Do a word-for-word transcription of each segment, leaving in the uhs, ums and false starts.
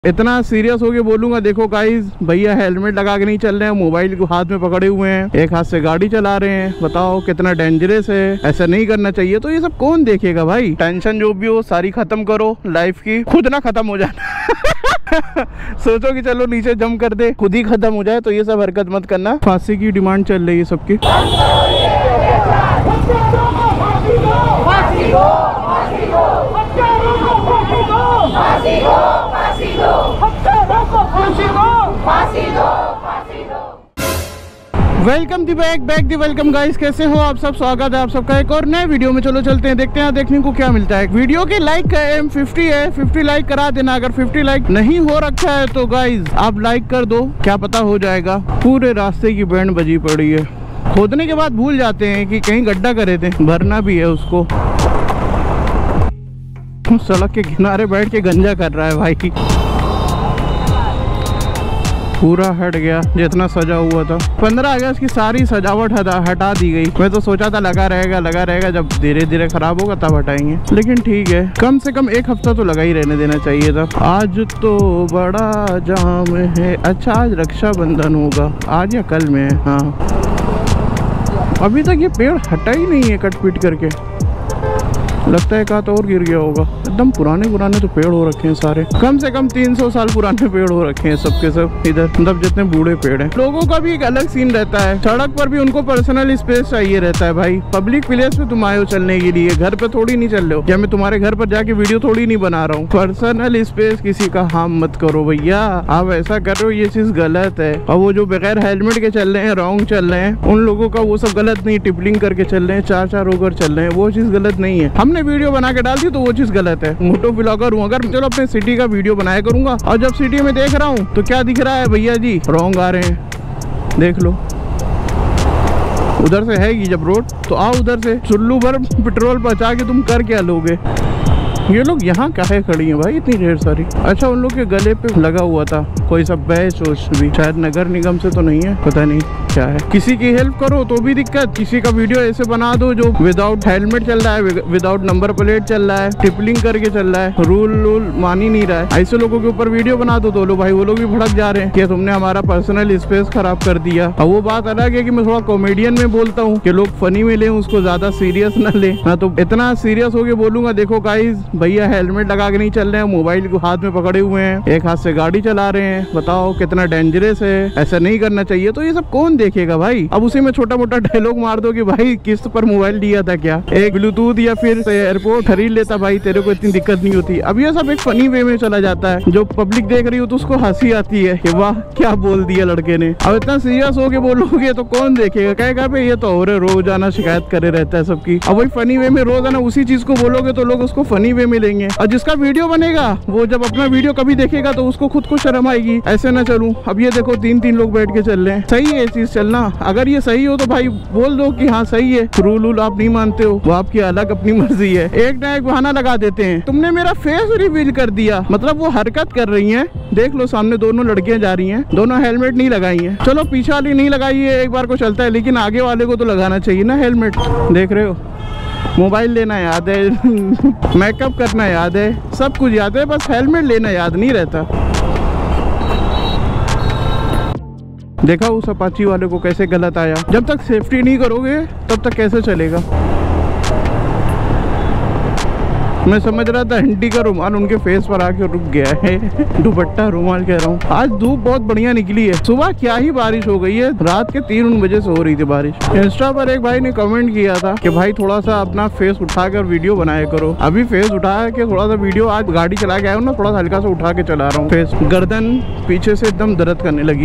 इतना सीरियस होके बोलूंगा, देखो गाइस, भैया हेलमेट लगा के नहीं चल रहे हैं, मोबाइल को हाथ में पकड़े हुए हैं, एक हाथ से गाड़ी चला रहे हैं। बताओ कितना डेंजरस है, ऐसा नहीं करना चाहिए। तो ये सब कौन देखेगा भाई? टेंशन जो भी हो सारी खत्म करो लाइफ की, खुद ना खत्म हो जाना। सोचो कि चलो नीचे जम कर दे, खुद ही खत्म हो जाए, तो ये सब हरकत मत करना। फांसी की डिमांड चल रही है सबकी। Welcome the back back the welcome guys, कैसे हो आप सब? स्वागत है आप सबका एक और नए वीडियो में। चलो चलते हैं, देखते हैं देखने को क्या मिलता है। वीडियो के लाइक का एम फिफ्टी है, फिफ्टी लाइक करा देना। अगर फिफ्टी लाइक नहीं हो रखा है तो गाइस आप लाइक कर दो, क्या पता हो जाएगा। पूरे रास्ते की बैंड बजी पड़ी है। खोदने के बाद भूल जाते हैं कि कहीं गड्ढा करे थे, भरना भी है उसको। सड़क के किनारे बैठ के गंजा कर रहा है भाई। पूरा हट गया जितना सजा हुआ था। पंद्रह अगस्त की सारी सजावट हटा हटा दी गई। मैं तो सोचा था लगा रहेगा लगा रहेगा, जब धीरे धीरे खराब होगा तब हटाएंगे। लेकिन ठीक है, कम से कम एक हफ्ता तो लगा ही रहने देना चाहिए था। आज तो बड़ा जाम है। अच्छा, आज रक्षाबंधन होगा, आज या कल में है। हाँ, अभी तक ये पेड़ हटा ही नहीं है कट पीट करके। लगता है कहाँ तो और गिर गया होगा। एकदम पुराने पुराने तो पेड़ हो रखे हैं सारे, कम से कम तीन सौ साल पुराने पेड़ हो रखे हैं सबके सब इधर, मतलब जितने बूढ़े पेड़ हैं। लोगों का भी एक अलग सीन रहता है, सड़क पर भी उनको पर्सनल स्पेस चाहिए रहता है भाई। पब्लिक प्लेस पे तुम आए हो चलने के लिए, घर पे थोड़ी नहीं चल रहे हो। या मैं तुम्हारे घर पर जाके वीडियो थोड़ी नहीं बना रहा हूँ। पर्सनल स्पेस किसी का हार्म मत करो भैया, आप ऐसा कर रहे हो, ये चीज गलत है। और वो जो बगैर हेलमेट के चल रहे हैं, रॉन्ग चल रहे हैं, उन लोगों का वो सब गलत नहीं। टिपलिंग करके चल रहे हैं, चार चार होकर चल रहे हैं, वो चीज गलत नहीं है। हमने वीडियो बना के डाल दी तो वो चीज गलत है। मोटो ब्लॉगर हूँ अगर, चलो अपने सिटी का वीडियो बनाया करूंगा। और जब सिटी में देख रहा हूँ तो क्या दिख रहा है भैया जी, रॉन्ग आ रहे हैं, देख लो। उधर से है कि जब रोड, तो आओ उधर से। चुल्लू भर पेट्रोल बचा के तुम कर क्या लोगे? ये लोग यहाँ काहे खड़ी हैं भाई इतनी ढेर सारी? अच्छा, उन लोग के गले पे लगा हुआ था कोई सब बैच वोच भी, शायद नगर निगम से तो नहीं है, पता नहीं क्या है। किसी की हेल्प करो तो भी दिक्कत। किसी का वीडियो ऐसे बना दो जो विदाउट हेलमेट चल रहा है, विदाउट नंबर प्लेट चल रहा है, टिपलिंग करके चल रहा है, रूल रूल मान ही नहीं रहा है। ऐसे लोगों के ऊपर वीडियो बना दो तो लो भाई, वो लोग भी भड़क जा रहे हैं कि तुमने हमारा पर्सनल स्पेस खराब कर दिया। और वो बात अलग है कि मैं थोड़ा कॉमेडियन में बोलता हूँ कि लोग फनी में ले, उसको ज्यादा सीरियस न ले। मैं तो इतना सीरियस होके बोलूंगा, देखो गाइस, भैया हेलमेट लगा के नहीं चल रहे हैं, मोबाइल को हाथ में पकड़े हुए हैं, एक हाथ से गाड़ी चला रहे हैं। बताओ कितना डेंजरस है, ऐसा नहीं करना चाहिए। तो ये सब कौन देखेगा भाई? अब उसी में छोटा मोटा डायलॉग मार दो कि भाई किस्त पर मोबाइल लिया था क्या, एक ब्लूटूथ या फिर एयरपोर्ट खरीद लेता भाई, तेरे को इतनी दिक्कत नहीं होती। अब ये सब एक फनी वे में चला जाता है। जो पब्लिक देख रही हो तो उसको हंसी आती है कि वाह क्या बोल दिया लड़के ने। अब इतना सीरियस होके बोलोगे तो कौन देखेगा? कहेगा भाई ये तो और रोजाना शिकायत करे रहता है सबकी। अब वही फनी वे में रोजाना उसी चीज को बोलोगे तो लोग उसको फनी वे में लेंगे। और जिसका वीडियो बनेगा वो जब अपना वीडियो कभी देखेगा तो उसको खुद को शर्म आएगी, ऐसे ना चलूं। अब ये देखो तीन तीन लोग बैठ के चल रहे हैं, सही है ये चीज चलना? अगर ये सही हो तो भाई बोल दो कि हाँ सही है। रूल रूल आप नहीं मानते हो, वो आपकी अलग अपनी मर्जी है। एक ना एक बहाना लगा देते हैं, तुमने मेरा फेस रिवील कर दिया, मतलब वो हरकत कर रही है। देख लो सामने दोनों लड़कियां जा रही हैं, दोनों हेलमेट नहीं लगाई है। चलो पीछे वाली नहीं लगाई है, एक बार को चलता है, लेकिन आगे वाले को तो लगाना चाहिए ना हेलमेट। देख रहे हो, मोबाइल लेना याद है, मेकअप करना याद है, सब कुछ याद है, बस हेलमेट लेना याद नहीं रहता। देखा उस अपाची वाले को कैसे गलत आया। जब तक सेफ्टी नहीं करोगे तब तक कैसे चलेगा? मैं समझ रहा था हंडी का रुमाल उनके फेस पर आके रुक गया है। दुपट्टा रुमाल कह रहा हूँ। आज धूप बहुत बढ़िया निकली है, सुबह क्या ही बारिश हो गई है, रात के तीन बजे से हो रही थी बारिश। इंस्टा पर एक भाई ने कमेंट किया था कि भाई थोड़ा सा अपना फेस उठाकर वीडियो बनाया करो। अभी फेस उठा के थोड़ा सा वीडियो, आज गाड़ी चला के आया हूँ ना, थोड़ा सा हल्का सा उठा के चला रहा हूँ फेस। गर्दन पीछे से एकदम दर्द करने लगी।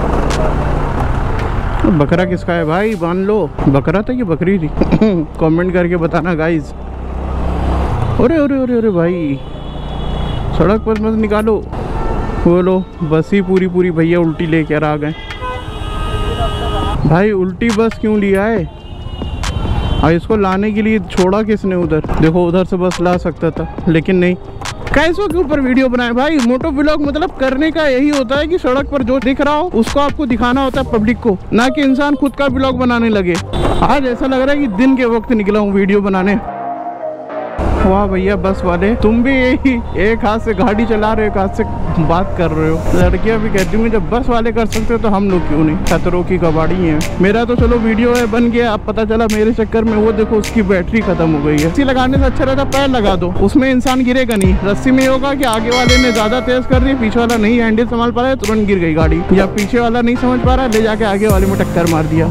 बकरा किसका है भाई? बांध लो। बकरा था कि बकरी थी? कमेंट करके बताना गाइज। अरे अरे अरे अरे भाई, सड़क पर मत निकालो। बोलो बस ही पूरी पूरी भैया उल्टी लेकर आ गए भाई। उल्टी बस क्यों लिया है? और इसको लाने के लिए छोड़ा किसने उधर? देखो उधर से बस ला सकता था, लेकिन नहीं। कैसों के ऊपर वीडियो बनाए भाई? मोटो व्लॉग मतलब करने का यही होता है कि सड़क पर जो दिख रहा हो उसको आपको दिखाना होता है पब्लिक को, ना कि इंसान खुद का व्लॉग बनाने लगे। आज ऐसा लग रहा है कि दिन के वक्त निकला हूँ वीडियो बनाने। वाह भैया बस वाले, तुम भी यही एक हाथ से गाड़ी चला रहे हो, एक हाथ से बात कर रहे हो। लड़कियां भी कहती हूँ जब बस वाले कर सकते हो तो हम लोग क्यों नहीं, खतरों की कबाड़ी है। मेरा तो चलो वीडियो है बन गया, अब पता चला मेरे चक्कर में वो देखो उसकी बैटरी खत्म हो गई है। रस्सी लगाने से अच्छा रहता पैर लगा दो, उसमें इंसान गिरेगा नहीं। रस्सी में होगा कि आगे वाले ने ज्यादा तेज कर दी, पीछे वाला नहीं हैंडल संभाल पा रहा है, तुरंत गिर गई गाड़ी, या पीछे वाला नहीं समझ पा रहा है, ले जाके आगे वाले में टक्कर मार दिया।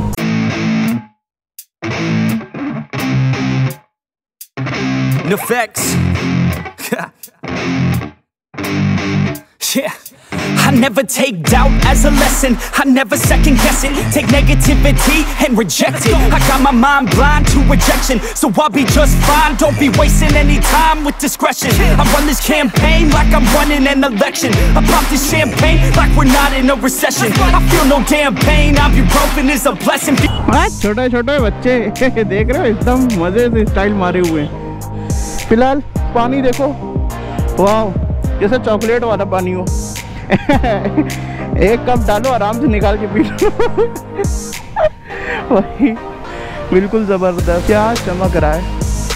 Effects. Yeah. I never take doubt as a lesson. I never second guess it. Take negativity and reject it. I got my mind blind to rejection, so I'll be just fine. Don't be wasting any time with discretion. I run this campaign like I'm running an election. I pop this champagne like we're not in a recession. I feel no damn pain. Ibuprofen is a blessing. छोटे छोटे बच्चे देख रहे हो एकदम मजे से style मारे हुए हैं। फिलहाल पानी देखो, वाह जैसे चॉकलेट वाला पानी हो। एक कप डालो आराम से निकाल के पी लो। वही बिल्कुल जबरदस्त, क्या चमक रहा है,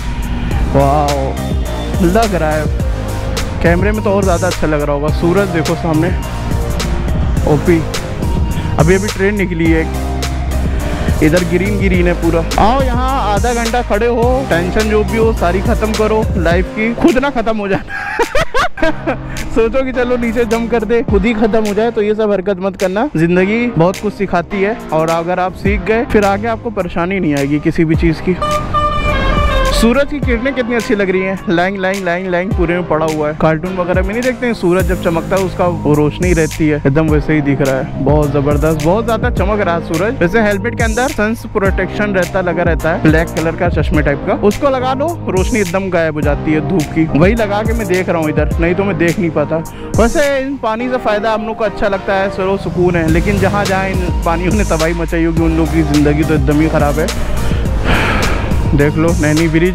वाह लग रहा है। कैमरे में तो और ज़्यादा अच्छा लग रहा होगा। सूरज देखो सामने, ओपी। अभी अभी ट्रेन निकली है, इधर ग्रीन ग्रीन है पूरा। आओ यहाँ आधा घंटा खड़े हो, टेंशन जो भी हो सारी खत्म करो लाइफ की, खुद ना खत्म हो जाए। सोचो कि चलो नीचे जम कर दे, खुद ही खत्म हो जाए, तो ये सब हरकत मत करना। जिंदगी बहुत कुछ सिखाती है, और अगर आप सीख गए फिर आगे आपको परेशानी नहीं आएगी किसी भी चीज़ की। सूरज की किरणें कितनी अच्छी लग रही हैं, लाइन लाइन लाइन लाइन पूरे में पड़ा हुआ है। कार्टून वगैरह में नहीं देखते हैं सूरज जब चमकता है उसका वो रोशनी रहती है, एकदम वैसे ही दिख रहा है। बहुत जबरदस्त, बहुत ज्यादा चमक रहा है सूरज। वैसे हेलमेट के अंदर सन्स प्रोटेक्शन रहता लगा रहता है, ब्लैक कलर का चश्मे टाइप का, उसको लगा लो रोशनी एकदम गायब हो जाती है धूप की। वही लगा के मैं देख रहा हूँ इधर, नहीं तो मैं देख नहीं पाता। वैसे इन पानी से फायदा हम लोग को अच्छा लगता है, सरो सुकून है, लेकिन जहाँ जहाँ इन पानियों ने तबाही मचाई होगी उन लोगों की जिंदगी तो एकदम ही खराब है। देख लो नैनी ब्रिज,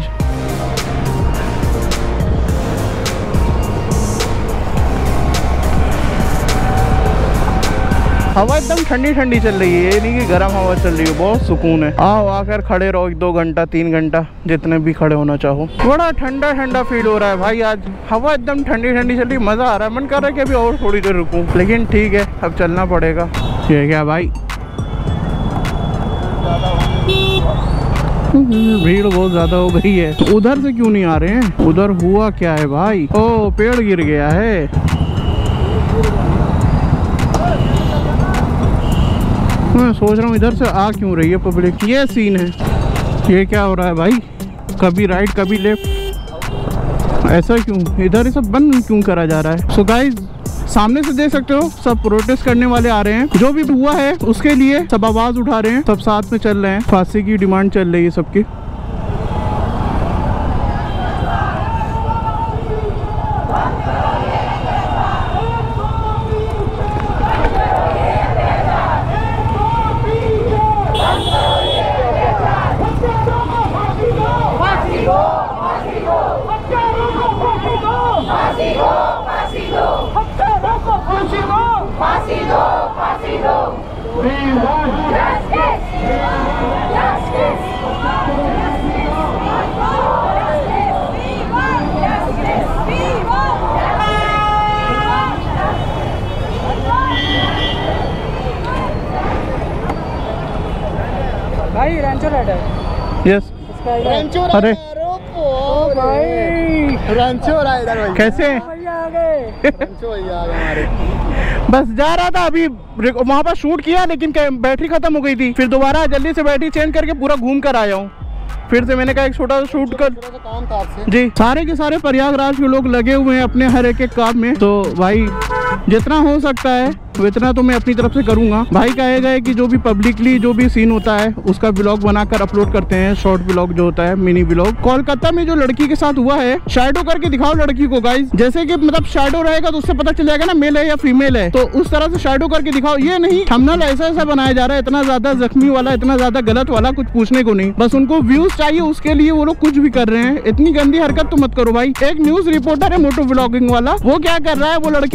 हवा एकदम ठंडी ठंडी चल रही है, ये नहीं कि गर्म हवा चल रही है, बहुत सुकून है। आओ आकर खड़े रहो एक दो घंटा तीन घंटा जितने भी खड़े होना चाहो। बड़ा ठंडा ठंडा फील हो रहा है भाई, आज हवा एकदम ठंडी ठंडी चल रही है, मजा आ रहा है। मन कर रहा है कि अभी और थोड़ी देर रुकूं, लेकिन ठीक है अब चलना पड़ेगा। ये क्या भाई, भीड़ बहुत ज्यादा हो गई है। उधर से क्यों नहीं आ रहे हैं, उधर हुआ क्या है भाई? ओ पेड़ गिर गया है। मैं सोच रहा हूँ इधर से आ क्यों रही है पब्लिक, ये सीन है। ये क्या हो रहा है भाई, कभी राइट कभी लेफ्ट, ऐसा क्यों? इधर ये सब बंद क्यों करा जा रहा है? सो गाइस सामने से देख सकते हो सब प्रोटेस्ट करने वाले आ रहे हैं, जो भी हुआ है उसके लिए सब आवाज उठा रहे हैं, सब साथ में चल रहे हैं। फांसी की डिमांड चल रही है सबकी। भाई रैंचो राइडर, यस रैंचो अरे ओ भाई रैंचो राइडर भाई, कैसे भैया आ गए, रैंचो भैया आ गए हमारे। बस जा रहा था अभी वहाँ पर शूट किया, लेकिन बैटरी खत्म हो गई थी, फिर दोबारा जल्दी से बैटरी चेंज करके पूरा घूम कर आया हूँ। फिर से मैंने कहा एक छोटा सा शूट कर काम था आपसे। जी सारे के सारे प्रयागराज के लोग लगे हुए हैं अपने हर एक एक काम में, तो भाई जितना हो सकता है उतना तो मैं अपनी तरफ से करूंगा। भाई कहेगा है कि जो भी पब्लिकली जो भी सीन होता है उसका ब्लॉग बनाकर अपलोड करते हैं, शॉर्ट ब्लॉग जो होता है, मिनी ब्लॉग। कोलकाता में जो लड़की के साथ हुआ है, शैडो करके दिखाओ लड़की को गाइस, जैसे कि मतलब शैडो रहेगा तो उससे पता चल जाएगा ना मेल है या फीमेल है, तो उस तरह से शैडो करके दिखाओ। ये नहीं थंबनेल ऐसा ऐसा बनाया जा रहा है, इतना ज्यादा जख्मी वाला, इतना ज्यादा गलत वाला, कुछ पूछने को नहीं, बस उनको व्यूज चाहिए, उसके लिए वो लोग कुछ भी कर रहे हैं। इतनी गंदी हरकत तो मत करो भाई। एक न्यूज रिपोर्टर है मोटो ब्लॉगिंग वाला, वो क्या कर रहा है, वो लड़की जहाँ मतलब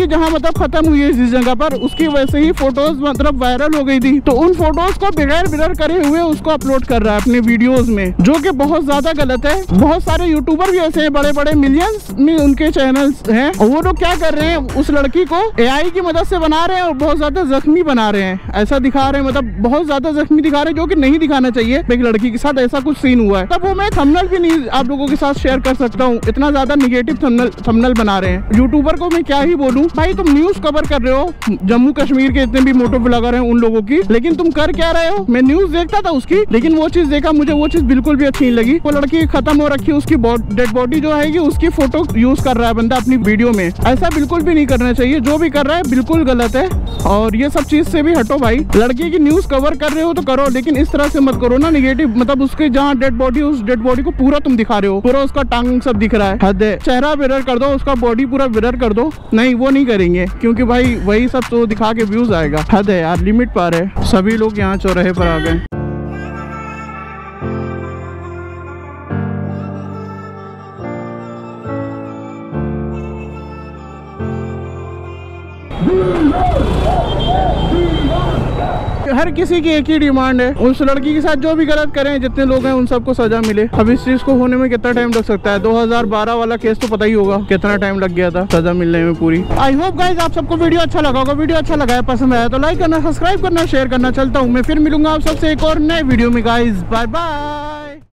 मतलब खत्म हुई है इस जगह पर, उसकी वैसे ही फोटोज मतलब वायरल हो गई थी, तो उन फोटोज को बगैर ब्लर करे हुए उसको अपलोड कर रहा है अपने वीडियोस में, जो कि बहुत ज्यादा गलत है। बहुत सारे यूट्यूबर भी ऐसे हैं, बड़े बड़े मिलियंस में उनके चैनल्स हैं, और वो लोग क्या कर रहे हैं, उस लड़की को एआई की मदद से बना रहे हैं और बहुत ज्यादा जख्मी बना रहे हैं, ऐसा दिखा रहे हैं, मतलब बहुत ज्यादा जख्मी दिखा रहे हैं, जो कि नहीं दिखाना चाहिए। एक लड़की के साथ ऐसा कुछ सीन हुआ है, तब वो मैं थंबनेल भी नहीं आप लोगों के साथ शेयर कर सकता हूँ, इतना ज्यादा निगेटिव थंबनेल थंबनेल बना रहे हैं। यूट्यूबर को मैं क्या ही बोलूं, भाई तुम न्यूज कवर कर रहे हो जम्मू कश्मीर के इतने भी मोटो ब्लॉगर हैं उन लोगों की, लेकिन तुम कर क्या रहे हो। मैं न्यूज देखता था उसकी, लेकिन वो चीज देखा, मुझे वो चीज बिल्कुल भी अच्छी नहीं लगी। वो लड़की खत्म हो रखी है, उसकी डेड बॉडी जो है उसकी फोटो यूज कर रहा है बंदा अपनी वीडियो में, ऐसा बिल्कुल भी नहीं करना चाहिए। जो भी कर रहा है बिल्कुल गलत है, और ये सब चीज से भी हटो भाई। लड़की की न्यूज कवर कर रहे हो तो करो, लेकिन इस तरह से मत करो ना निगेटिव, मतलब उसके जहाँ डेड बॉडी, उस डेड बॉडी को पूरा तुम दिखा रहे हो, पूरा उसका टांग सब दिख रहा है, हद है। चेहरा ब्लर कर दो, उसका बॉडी पूरा ब्लर कर दो, नहीं वो नहीं करेंगे, क्योंकि भाई वही सब तो दिखा के व्यूज आएगा, हद है यार, लिमिट पार है। सभी लोग यहाँ चौराहे पर आ गए। हर किसी की एक ही डिमांड है, उस लड़की के साथ जो भी गलत करें, जितने लोग हैं उन सबको सजा मिले। अब इस चीज को होने में कितना टाइम लग सकता है, दो हज़ार बारह वाला केस तो पता ही होगा कितना टाइम लग गया था सजा मिलने में पूरी। आई होप गाइज आप सबको वीडियो अच्छा लगा होगा। वीडियो अच्छा लगा है, पसंद आया तो लाइक करना, सब्सक्राइब करना, शेयर करना। चलता हूँ मैं, फिर मिलूंगा आप सबसे एक और नए वीडियो में गाइज, बाय बाय।